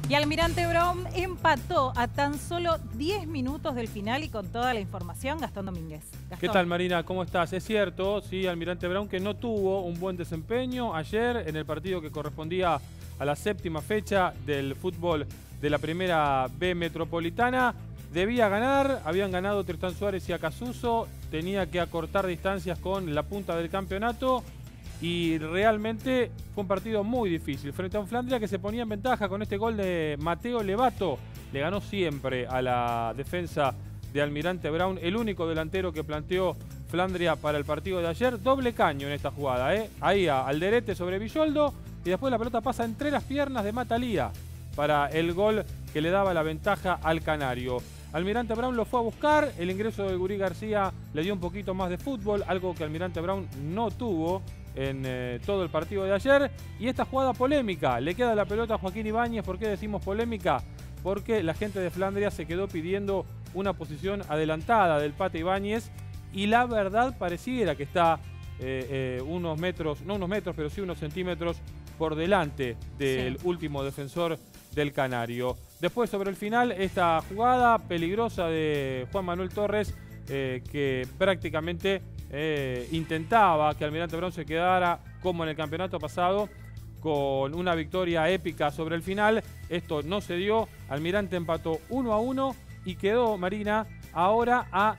Y Almirante Brown empató a tan solo 10 minutos del final y con toda la información, Gastón Domínguez. Gastón. ¿Qué tal, Marina? ¿Cómo estás? Es cierto, sí, Almirante Brown que no tuvo un buen desempeño ayer en el partido que correspondía a la séptima fecha del fútbol de la Primera B Metropolitana. Debía ganar, habían ganado Tristán Suárez y Acasuso, tenía que acortar distancias con la punta del campeonato y realmente fue un partido muy difícil frente a un Flandria que se ponía en ventaja con este gol de Mateo Levato. Le ganó siempre a la defensa de Almirante Brown, el único delantero que planteó Flandria para el partido de ayer. Doble caño en esta jugada, ahí a Alderete sobre Villoldo y después la pelota pasa entre las piernas de Matalía para el gol que le daba la ventaja al canario. Almirante Brown lo fue a buscar, el ingreso de Gurí García le dio un poquito más de fútbol, algo que Almirante Brown no tuvo en todo el partido de ayer. Y esta jugada polémica, le queda la pelota a Joaquín Ibáñez. ¿Por qué decimos polémica? Porque la gente de Flandria se quedó pidiendo una posición adelantada del Pate Ibáñez y la verdad pareciera que está unos metros, no unos metros, pero sí unos centímetros por delante del último defensor del canario. Después, sobre el final, esta jugada peligrosa de Juan Manuel Torres, que prácticamente intentaba que Almirante Brown se quedara como en el campeonato pasado con una victoria épica sobre el final. Esto no se dio, Almirante empató 1-1 y quedó, Marina, ahora a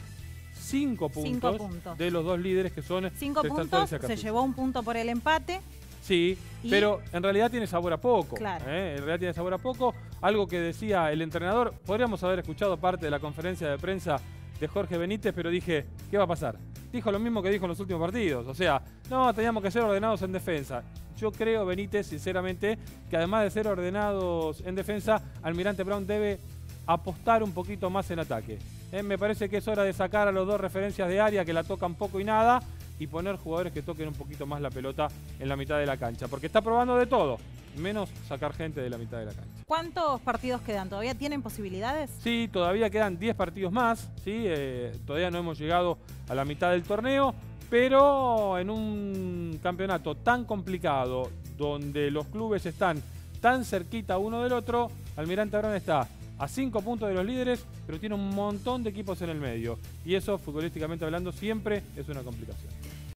5 puntos de los dos líderes que son 5 puntos, se llevó un punto por el empate. Sí, pero en realidad tiene sabor a poco. Claro. En realidad tiene sabor a poco. Algo que decía el entrenador, podríamos haber escuchado parte de la conferencia de prensa de Jorge Benítez, pero dije, ¿qué va a pasar? Dijo lo mismo que dijo en los últimos partidos. O sea, no, teníamos que ser ordenados en defensa. Yo creo, Benítez, sinceramente, que además de ser ordenados en defensa, Almirante Brown debe apostar un poquito más en ataque. Me parece que es hora de sacar a los dos referencias de área que la tocan poco y nada y poner jugadores que toquen un poquito más la pelota en la mitad de la cancha. Porque está probando de todo, menos sacar gente de la mitad de la cancha. ¿Cuántos partidos quedan? ¿Todavía tienen posibilidades? Sí, todavía quedan 10 partidos más. ¿Sí? Todavía no hemos llegado a la mitad del torneo. Pero en un campeonato tan complicado, donde los clubes están tan cerquita uno del otro, Almirante Brown está a 5 puntos de los líderes, pero tiene un montón de equipos en el medio. Y eso, futbolísticamente hablando, siempre es una complicación.